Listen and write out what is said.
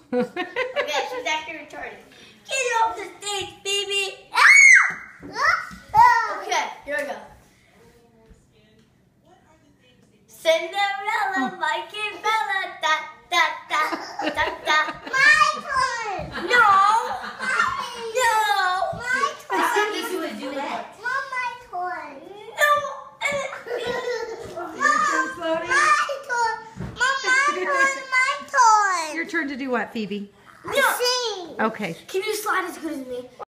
Okay, she's acting retarded. Get off the stage, baby. Okay, here we go. Cinderella, Mikey Bella, da da da da da. My turn. No. No. My turn. This is a duet. Mom, my turn. No. Your turn to do what, Phoebe? No. Sing. Okay. Can you slide as good as me?